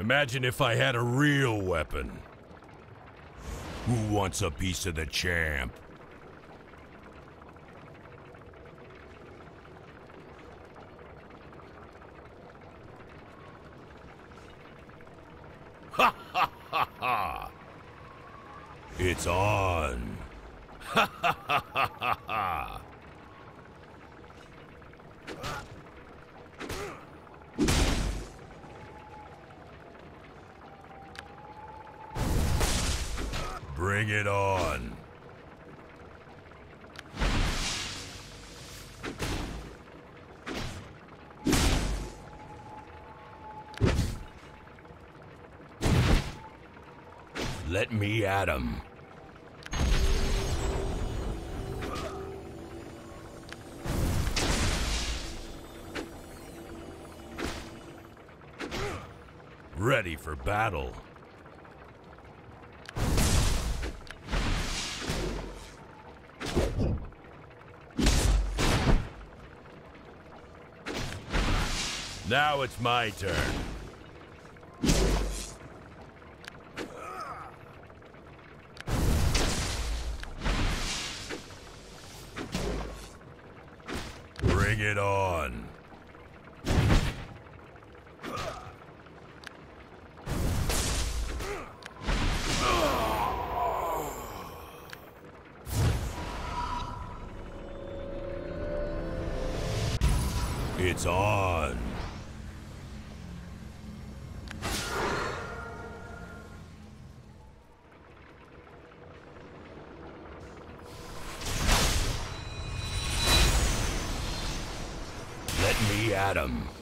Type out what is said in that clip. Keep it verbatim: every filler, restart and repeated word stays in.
Imagine if I had a real weapon. Who wants a piece of the champ? Ha ha ha ha! It's on! Ha ha ha ha ha ha! Bring it on! Let me at him. Ready for battle. Now it's my turn. Bring it on. It's on. Let me at him.